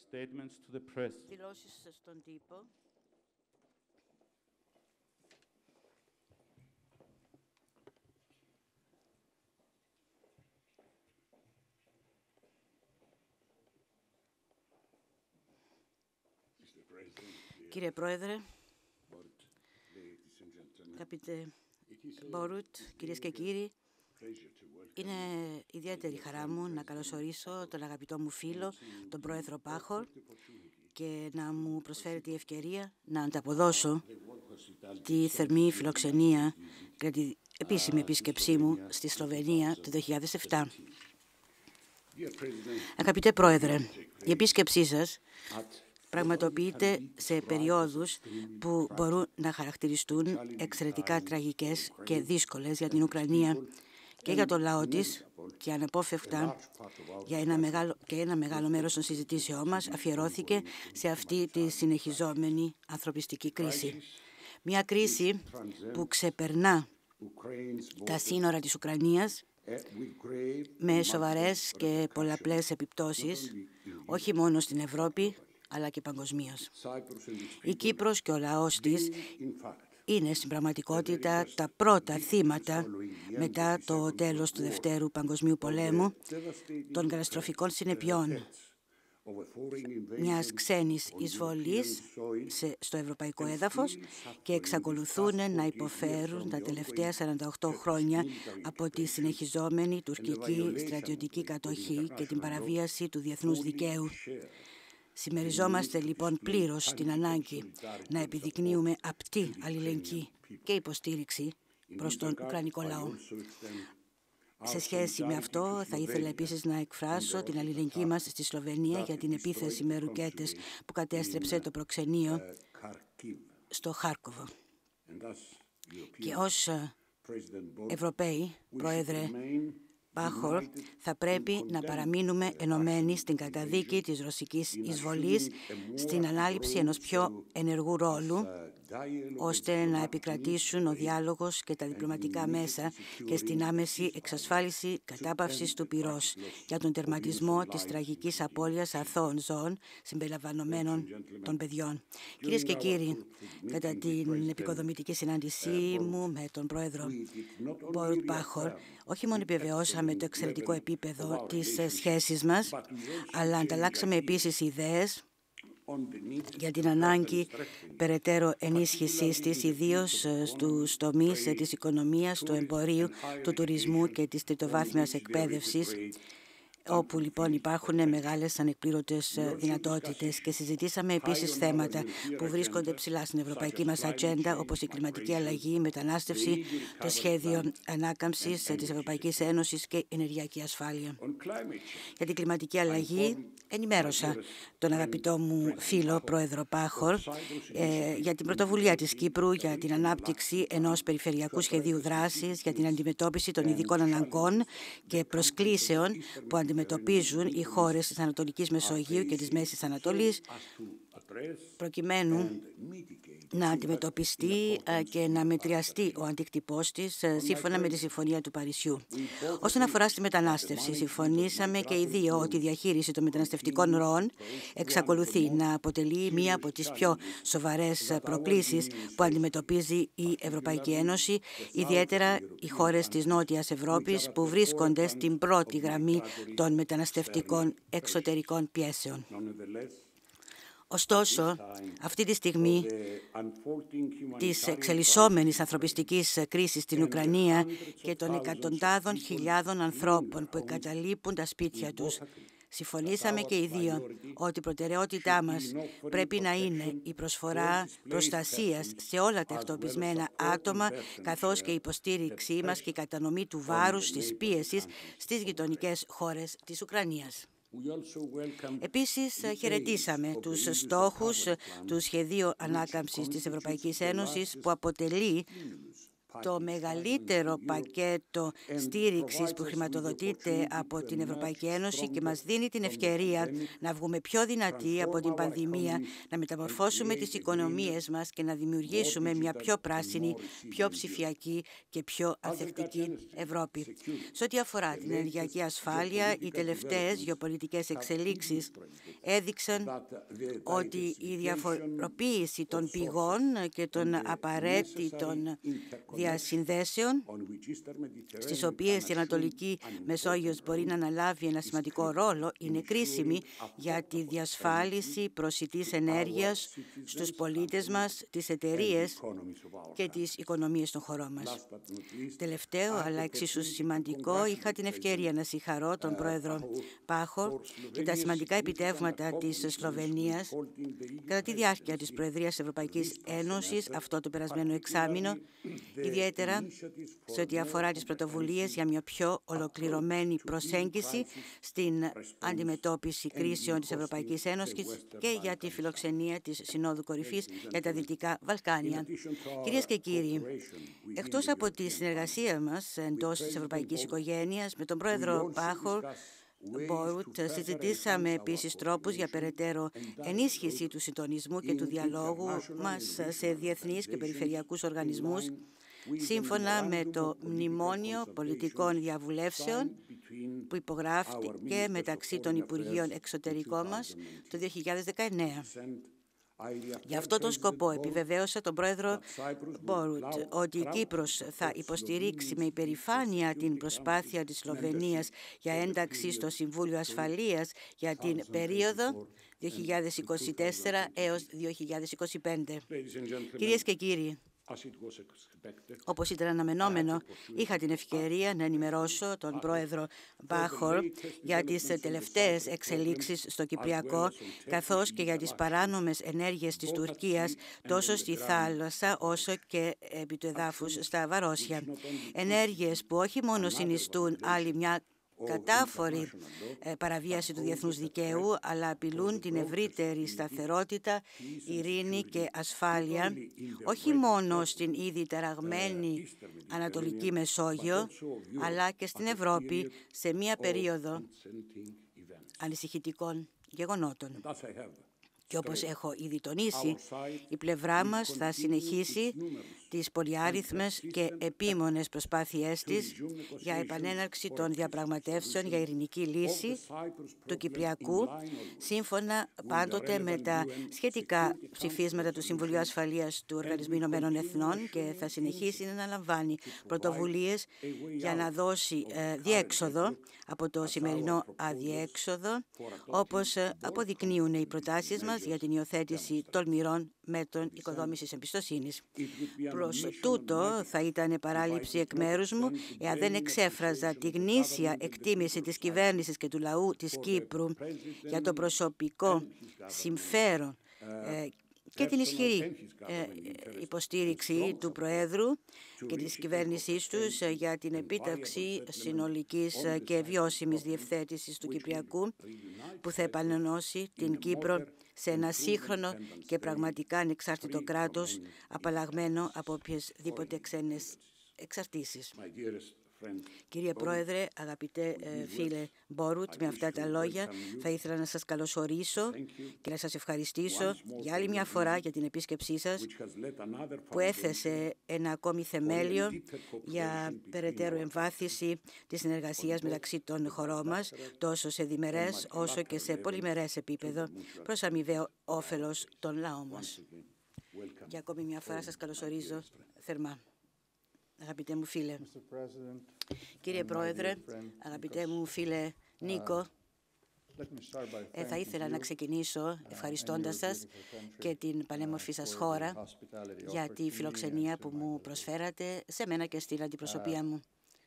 Statements to the press. Δηλώσεις στον τύπο. Κύριε Πρόεδρε, αγαπητέ Μπορουτ, κυρίες και κύριοι, είναι ιδιαίτερη χαρά μου να καλωσορίσω τον αγαπητό μου φίλο, τον Πρόεδρο Πάχορ, και να μου προσφέρει τη ευκαιρία να ανταποδώσω τη θερμή φιλοξενία και την επίσημη επίσκεψή μου στη Σλοβενία το 2007. Αγαπητέ Πρόεδρε, η επίσκεψή σας πραγματοποιείται σε περιόδους που μπορούν να χαρακτηριστούν εξαιρετικά τραγικές και δύσκολες για την Ουκρανία και για το λαό της, και αναπόφευκτα ένα μεγάλο μέρος των συζητήσεών μας αφιερώθηκε σε αυτή τη συνεχιζόμενη ανθρωπιστική κρίση. Μια κρίση που ξεπερνά τα σύνορα της Ουκρανίας με σοβαρές και πολλαπλές επιπτώσεις, όχι μόνο στην Ευρώπη, αλλά και παγκοσμίως. Η Κύπρος και ο λαός της είναι στην πραγματικότητα τα πρώτα θύματα μετά το τέλος του Δευτέρου Παγκοσμίου Πολέμου των καταστροφικών συνεπειών μιας ξένης εισβολής στο ευρωπαϊκό έδαφος, και εξακολουθούν να υποφέρουν τα τελευταία 48 χρόνια από τη συνεχιζόμενη τουρκική στρατιωτική κατοχή και την παραβίαση του διεθνούς δικαίου. Συμμεριζόμαστε λοιπόν πλήρως την ανάγκη να επιδεικνύουμε απτή αλληλεγγύη και υποστήριξη προς τον Ουκρανικό λαό. Σε σχέση με αυτό, θα ήθελα επίσης να εκφράσω την αλληλεγγύη μας στη Σλοβενία για την επίθεση με ρουκέτες που κατέστρεψε το προξενείο στο Χάρκοβο. Και ως Ευρωπαίοι, Πρόεδρε Πάχορ, θα πρέπει να παραμείνουμε ενωμένοι στην καταδίκη της ρωσικής εισβολής, στην ανάληψη ενός πιο ενεργού ρόλου, ώστε να επικρατήσουν ο διάλογος και τα διπλωματικά μέσα, και στην άμεση εξασφάλιση κατάπαυσης του πυρός για τον τερματισμό της τραγικής απώλειας αθώων ζώων συμπεριλαμβανομένων των παιδιών. Κυρίες και κύριοι, κατά την επικοδομητική συνάντησή μου με τον Πρόεδρο Μπορουτ Πάχορ, όχι μόνο επιβεβαιώσαμε το εξαιρετικό επίπεδο της σχέσης μας, αλλά ανταλλάξαμε επίσης ιδέες για την ανάγκη περαιτέρω ενίσχυσής της, ιδίως στους τομείς της οικονομίας, του εμπορίου, του τουρισμού και της τριτοβάθμιας εκπαίδευσης, όπου λοιπόν υπάρχουν μεγάλες ανεκπλήρωτες δυνατότητες, και συζητήσαμε επίσης θέματα που βρίσκονται ψηλά στην ευρωπαϊκή μας ατζέντα, όπως η κλιματική αλλαγή, η μετανάστευση, το σχέδιο ανάκαμψης της Ευρωπαϊκής Ένωσης και η ενεργειακή ασφάλεια. Για την κλιματική αλλαγή ενημέρωσα τον αγαπητό μου φίλο Πρόεδρο Πάχορ για την πρωτοβουλία της Κύπρου για την ανάπτυξη ενός περιφερειακού σχεδίου δράσης για την αντιμετώπιση των ειδικών αναγκών και προσκλήσεων που αντιμετωπίζουν οι χώρες της Ανατολικής Μεσογείου και της Μέσης Ανατολής, προκειμένου να αντιμετωπιστεί και να μετριαστεί ο αντίκτυπός της σύμφωνα με τη Συμφωνία του Παρισιού. Όσον αφορά στη μετανάστευση, συμφωνήσαμε και οι δύο ότι η διαχείριση των μεταναστευτικών ροών εξακολουθεί να αποτελεί μία από τις πιο σοβαρές προκλήσεις που αντιμετωπίζει η Ευρωπαϊκή Ένωση, ιδιαίτερα οι χώρες της Νότιας Ευρώπης που βρίσκονται στην πρώτη γραμμή των μεταναστευτικών εξωτερικών πιέσεων. Ωστόσο, αυτή τη στιγμή της εξελισσόμενης ανθρωπιστικής κρίσης στην Ουκρανία και των εκατοντάδων χιλιάδων ανθρώπων που εγκαταλείπουν τα σπίτια τους, συμφωνήσαμε και οι δύο ότι η προτεραιότητά μας πρέπει να είναι η προσφορά προστασίας σε όλα τα εκτοπισμένα άτομα, καθώς και η υποστήριξή μας και η κατανομή του βάρους της πίεσης στις γειτονικές χώρες της Ουκρανίας. Επίσης, χαιρετήσαμε τους στόχους του Σχεδίου Ανάκαμψης της Ευρωπαϊκής Ένωσης, που αποτελεί το μεγαλύτερο πακέτο στήριξης που χρηματοδοτείται από την Ευρωπαϊκή Ένωση και μας δίνει την ευκαιρία να βγούμε πιο δυνατοί από την πανδημία, να μεταμορφώσουμε τις οικονομίες μας και να δημιουργήσουμε μια πιο πράσινη, πιο ψηφιακή και πιο ανθεκτική Ευρώπη. Σε ό,τι αφορά την ενεργειακή ασφάλεια, οι τελευταίες γεωπολιτικές εξελίξεις έδειξαν ότι η διαφοροποίηση των πηγών και των απαραίτητων διασυνδέσεων, στις οποίες η Ανατολική Μεσόγειος μπορεί να αναλάβει ένα σημαντικό ρόλο, είναι κρίσιμη για τη διασφάλιση προσιτής ενέργειας στους πολίτες μας, τις εταιρείες και τις οικονομίες των χωρών μας. Τελευταίο, αλλά εξίσου σημαντικό, είχα την ευκαιρία να συγχαρώ τον πρόεδρο Πάχορ για τα σημαντικά επιτεύγματα της Σλοβενίας κατά τη διάρκεια της Προεδρίας Ευρωπαϊκής Ένωσης αυτό το περασμένο εξάμηνο, ιδιαίτερα σε ό,τι αφορά τις πρωτοβουλίες για μια πιο ολοκληρωμένη προσέγγιση στην αντιμετώπιση κρίσεων της Ευρωπαϊκής Ένωσης και για τη φιλοξενία της Συνόδου Κορυφής για τα Δυτικά Βαλκάνια. Κυρίες και κύριοι, εκτός από τη συνεργασία μας εντός της ευρωπαϊκής οικογένειας, με τον πρόεδρο Πάχορ Μπόρουτ συζητήσαμε επίσης τρόπους για περαιτέρω ενίσχυση του συντονισμού και του διαλόγου μας σε διεθνείς και περιφερειακούς οργανισμούς, σύμφωνα με το Μνημόνιο Πολιτικών Διαβουλεύσεων που υπογράφηκε μεταξύ των Υπουργείων Εξωτερικών μας το 2019. Για αυτόν τον σκοπό επιβεβαίωσα τον πρόεδρο Μπόρουτ ότι η Κύπρος θα υποστηρίξει με υπερηφάνεια την προσπάθεια της Σλοβενίας για ένταξη στο Συμβούλιο Ασφαλείας για την περίοδο 2024 έως 2025. Κυρίες και κύριοι, όπως ήταν αναμενόμενο, είχα την ευκαιρία να ενημερώσω τον πρόεδρο Πάχορ για τις τελευταίες εξελίξεις στο Κυπριακό, καθώς και για τις παράνομες ενέργειες της Τουρκίας, τόσο στη θάλασσα όσο και επί του εδάφους στα Βαρόσια. Ενέργειες που όχι μόνο συνιστούν άλλη μια κατάφορη παραβίαση του διεθνούς δικαίου, αλλά απειλούν την ευρύτερη σταθερότητα, ειρήνη και ασφάλεια, όχι μόνο στην ήδη ταραγμένη Ανατολική Μεσόγειο, αλλά και στην Ευρώπη σε μία περίοδο ανησυχητικών γεγονότων. Και όπως έχω ήδη τονίσει, η πλευρά μας θα συνεχίσει τις πολυάριθμες και επίμονες προσπάθειές της για επανέναρξη των διαπραγματεύσεων για ειρηνική λύση του Κυπριακού, σύμφωνα πάντοτε με τα σχετικά ψηφίσματα του Συμβουλίου Ασφαλείας του Οργανισμού Ηνωμένων Εθνών, και θα συνεχίσει να αναλαμβάνει πρωτοβουλίες για να δώσει διέξοδο από το σημερινό αδιέξοδο, όπως αποδεικνύουν οι προτάσεις μας για την υιοθέτηση τολμηρών μέτρων οικοδόμησης εμπιστοσύνης. Προς τούτο θα ήταν παράληψη εκ μέρους μου εάν δεν εξέφραζα τη γνήσια εκτίμηση της κυβέρνησης και του λαού της Κύπρου για το προσωπικό συμφέρον και την ισχυρή υποστήριξη του Προέδρου και της κυβέρνησής τους για την επίτευξη συνολικής και βιώσιμης διευθέτησης του Κυπριακού, που θα επανενώσει την Κύπρο σε ένα σύγχρονο και πραγματικά ανεξάρτητο κράτος, απαλλαγμένο από οποιασδήποτε ξένες εξαρτήσεις. Κύριε Πρόεδρε, αγαπητέ φίλε Μπόρουτ, με αυτά τα λόγια θα ήθελα να σας καλωσορίσω και να σας ευχαριστήσω για άλλη μια φορά για την επίσκεψή σας, που έθεσε ένα ακόμη θεμέλιο για περαιτέρω εμβάθυνση της συνεργασίας μεταξύ των χωρών μας, τόσο σε διμερές όσο και σε πολυμερές επίπεδο, προς αμοιβαίο όφελος των λαών μας. Και ακόμη μια φορά σας καλωσορίζω θερμά. Αγαπητέ μου φίλε, κύριε Πρόεδρε, αγαπητέ μου φίλε Νίκο, θα ήθελα να ξεκινήσω ευχαριστώντας σας και την πανέμορφη σας χώρα για τη φιλοξενία που μου προσφέρατε σε μένα και στην αντιπροσωπεία μου.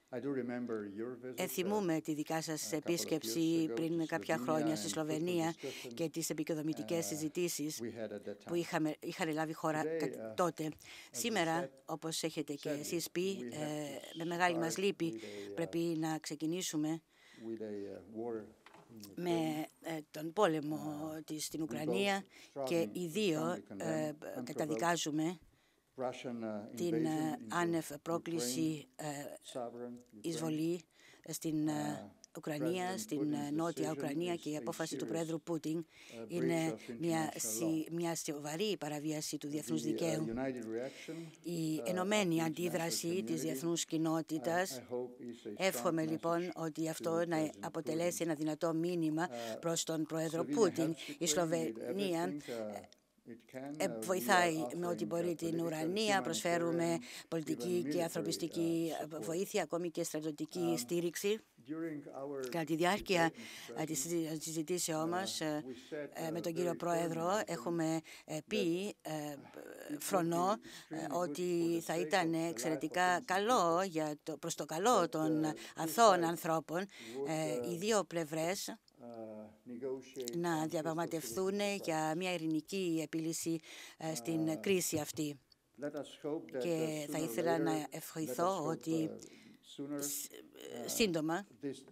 Θυμούμαι τη δικά σας επίσκεψη πριν κάποια χρόνια στη Σλοβενία και τις επικοδομητικές συζητήσεις που είχαν λάβει χώρα τότε. Σήμερα, όπως έχετε και εσείς πει, με μεγάλη μας λύπη πρέπει να ξεκινήσουμε με τον πόλεμο στην Ουκρανία, και οι δύο καταδικάζουμε την άνευ πρόκληση εισβολή στην Ουκρανία, στην Νότια Ουκρανία, και η απόφαση του Πρόεδρου Πούτιν είναι μια σοβαρή παραβίαση του διεθνούς δικαίου. Η ενωμένη αντίδραση της διεθνούς κοινότητας, εύχομαι λοιπόν ότι αυτό να αποτελέσει ένα δυνατό μήνυμα προς τον Πρόεδρο Πούτιν. Η Σλοβενία βοηθάει με ό,τι μπορεί την Ουκρανία, προσφέρουμε πολιτική και ανθρωπιστική βοήθεια, ακόμη και στρατιωτική στήριξη. Κατά τη διάρκεια της συζητήσεώς μας με τον κύριο Πρόεδρο έχουμε πει φρονώ ότι θα ήταν εξαιρετικά καλό προς το καλό των αθώων ανθρώπων οι δύο πλευρές να διαπραγματευτούν για μια ειρηνική επίλυση στην κρίση αυτή. Και θα ήθελα να ευχηθώ ότι σύντομα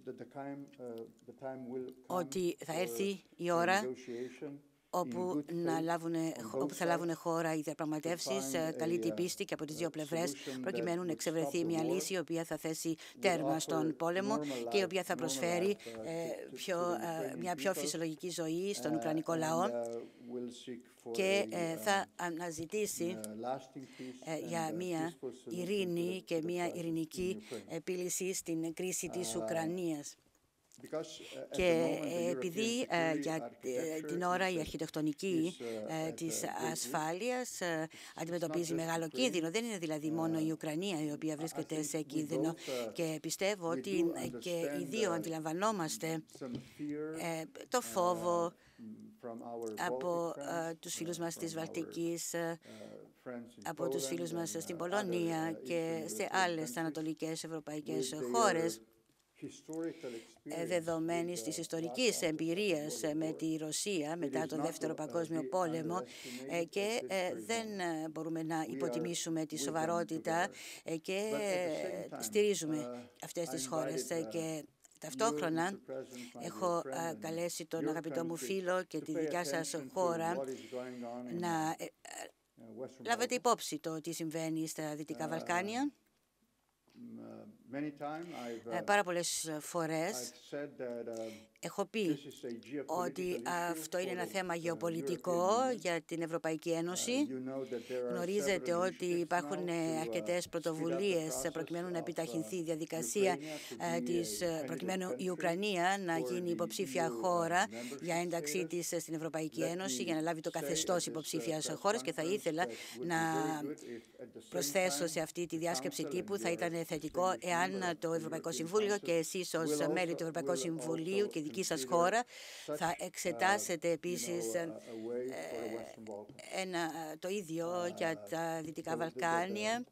ότι θα έρθει η ώρα όπου θα λάβουν χώρα οι διαπραγματεύσεις καλή την πίστη και από τις δύο πλευρές, προκειμένου να εξευρεθεί μια λύση η οποία θα θέσει τέρμα στον πόλεμο και η οποία θα προσφέρει μια πιο φυσιολογική ζωή στον Ουκρανικό λαό και θα αναζητήσει για μια ειρήνη και μια ειρηνική επίλυση στην κρίση της Ουκρανίας. Και επειδή για την ώρα η αρχιτεκτονική της ασφάλειας αντιμετωπίζει μεγάλο κίνδυνο, δεν είναι δηλαδή μόνο η Ουκρανία η οποία βρίσκεται σε κίνδυνο, και πιστεύω ότι και οι δύο αντιλαμβανόμαστε το φόβο από τους φίλους μας της Βαλτικής, από τους φίλους μας στην Πολωνία και σε άλλες ανατολικές ευρωπαϊκές χώρες, δεδομένης της ιστορικής εμπειρίας με τη Ρωσία μετά τον Δεύτερο Παγκόσμιο Πόλεμο, και δεν μπορούμε να υποτιμήσουμε τη σοβαρότητα και στηρίζουμε αυτές τις χώρες. Και ταυτόχρονα έχω καλέσει τον αγαπητό μου φίλο και τη δικιά σας χώρα να λάβετε υπόψη το τι συμβαίνει στα Δυτικά Βαλκάνια. Πάρα πολλές φορές έχω πει ότι αυτό είναι ένα θέμα γεωπολιτικό για την Ευρωπαϊκή Ένωση. Γνωρίζετε ότι υπάρχουν αρκετές πρωτοβουλίες προκειμένου να επιταχυνθεί η διαδικασία προκειμένου η Ουκρανία να γίνει υποψήφια χώρα για ένταξή της στην Ευρωπαϊκή Ένωση, για να λάβει το καθεστώς υποψήφιας χώρας, και θα ήθελα να προσθέσω σε αυτή τη διάσκεψη τύπου, θα ήταν θετικό εάν το Ευρωπαϊκό Συμβούλιο και εσείς ως μέλη του Ευρωπαϊκού Συμβουλίου και δική σας χώρα θα εξετάσετε επίσης το ίδιο για τα Δυτικά Βαλκάνια.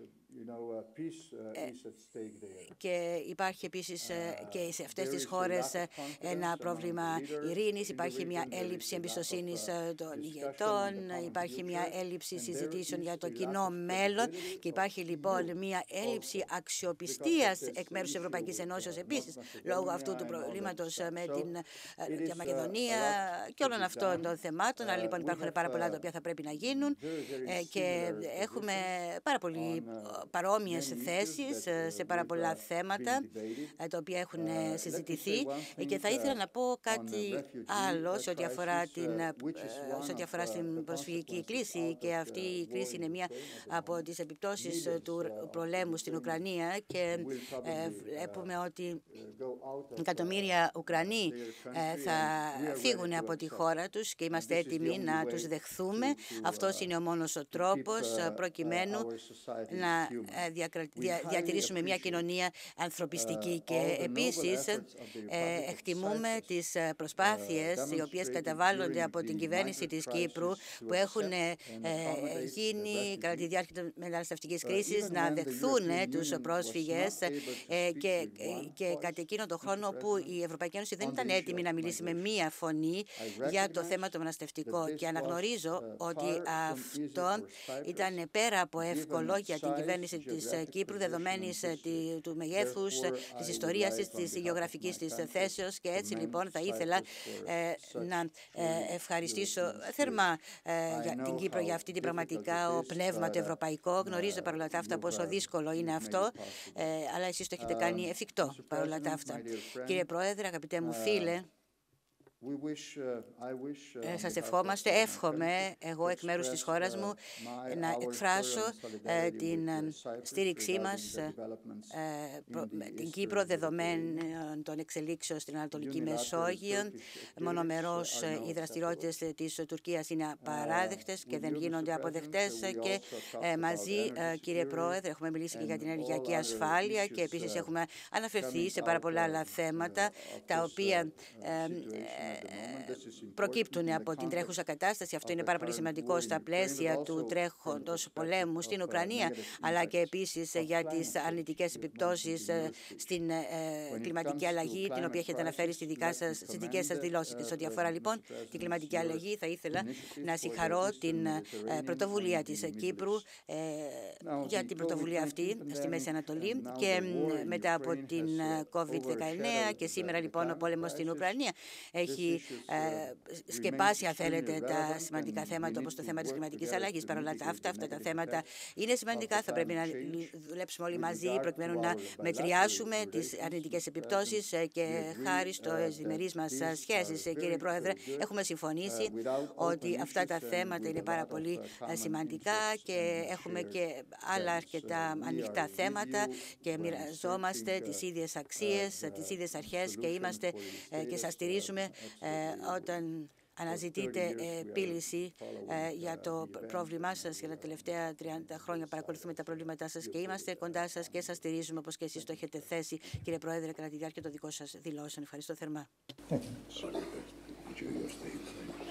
Και υπάρχει επίσης και σε αυτές τις χώρες ένα πρόβλημα ειρήνης, υπάρχει μια έλλειψη εμπιστοσύνης των ηγετών, υπάρχει μια έλλειψη συζητήσεων για το κοινό μέλλον και υπάρχει λοιπόν μια έλλειψη αξιοπιστίας εκ μέρους της Ευρωπαϊκής Ενώσεως επίσης λόγω αυτού του προβλήματος με την Μακεδονία και όλων αυτών των θεμάτων. Αλλά λοιπόν υπάρχουν πάρα πολλά τα οποία θα πρέπει να γίνουν και έχουμε πάρα πολύ παρόμοιες θέσεις σε πάρα πολλά θέματα τα οποία έχουν συζητηθεί, και θα ήθελα να πω κάτι άλλο σε ό,τι αφορά στην προσφυγική κρίση, και αυτή η κρίση είναι μία από τις επιπτώσεις του πολέμου στην Ουκρανία και βλέπουμε ότι εκατομμύρια Ουκρανοί θα φύγουν από τη χώρα τους και είμαστε έτοιμοι να τους δεχθούμε. Αυτός είναι ο μόνος ο τρόπος προκειμένου να διατηρήσουμε μια κοινωνία ανθρωπιστική. Και επίσης εκτιμούμε τις προσπάθειες οι οποίες καταβάλλονται από την κυβέρνηση της Κύπρου που έχουν γίνει κατά τη διάρκεια της μεταναστευτικής κρίσης να δεχθούν τους πρόσφυγες και κατά εκείνο τον χρόνο που η Ευρωπαϊκή Ένωση δεν ήταν έτοιμη να μιλήσει με μία φωνή για το θέμα το μεταναστευτικό. Και αναγνωρίζω ότι αυτό ήταν πέρα από εύκολο για την κυβέρνηση κυβέρνηση της Κύπρου, δεδομένης του μεγέθους, της ιστορίας της γεωγραφικής της θέσεως. Και έτσι λοιπόν θα ήθελα να ευχαριστήσω θερμά την Κύπρο για αυτή την πραγματικά πνεύμα το ευρωπαϊκό. Γνωρίζω παρόλα τα αυτά πόσο δύσκολο είναι αυτό, αλλά εσείς το έχετε κάνει εφικτό παρόλα τα αυτά. Κύριε Πρόεδρε, αγαπητέ μου φίλε, σας ευχόμαστε, εύχομαι εγώ εκ μέρους της χώρας μου να εκφράσω την στήριξή μας την Κύπρο δεδομένων των εξελίξεων στην Ανατολική Μεσόγειο. Μονομερώς οι δραστηριότητες της Τουρκίας είναι απαράδεκτες και δεν γίνονται αποδεκτές και μαζί, κύριε Πρόεδρε, έχουμε μιλήσει και για την ενεργειακή ασφάλεια και επίσης έχουμε αναφερθεί σε πάρα πολλά άλλα θέματα τα οποία προκύπτουν από την τρέχουσα κατάσταση. Αυτό είναι πάρα πολύ σημαντικό στα πλαίσια του τρέχοντος πολέμου στην Ουκρανία, αλλά και επίσης για τις αρνητικές επιπτώσεις στην κλιματική αλλαγή, την οποία έχετε αναφέρει στις δικές σας δηλώσεις. Ό,τι αφορά λοιπόν την κλιματική αλλαγή, θα ήθελα να συγχαρώ την πρωτοβουλία της Κύπρου για την πρωτοβουλία αυτή στη Μέση Ανατολή και μετά από την COVID-19 και σήμερα λοιπόν ο πόλεμος στην Ουκρανία έχει σκεπάσει, αν θέλετε, τα σημαντικά θέματα όπως το θέμα της κλιματικής αλλαγής. Παρ' όλα αυτά τα θέματα είναι σημαντικά. Θα πρέπει να δουλέψουμε όλοι μαζί προκειμένου να μετριάσουμε τις αρνητικές επιπτώσεις και χάρη στις διμερείς μας σχέσεις, κύριε Πρόεδρε, έχουμε συμφωνήσει ότι αυτά τα θέματα είναι πάρα πολύ σημαντικά και έχουμε και άλλα αρκετά ανοιχτά θέματα και μοιραζόμαστε τις ίδιες αξίες, τις ίδιες αρχές και είμαστε και σας στηρίζουμε όταν αναζητείτε επίλυση για το πρόβλημά σας. Για τα τελευταία 30 χρόνια παρακολουθούμε τα προβλήματά σας και είμαστε κοντά σας και σας στηρίζουμε όπως και εσείς το έχετε θέσει, κύριε Πρόεδρε, κατά τη διάρκεια των δικών σας δηλώσεων. Ευχαριστώ θερμά.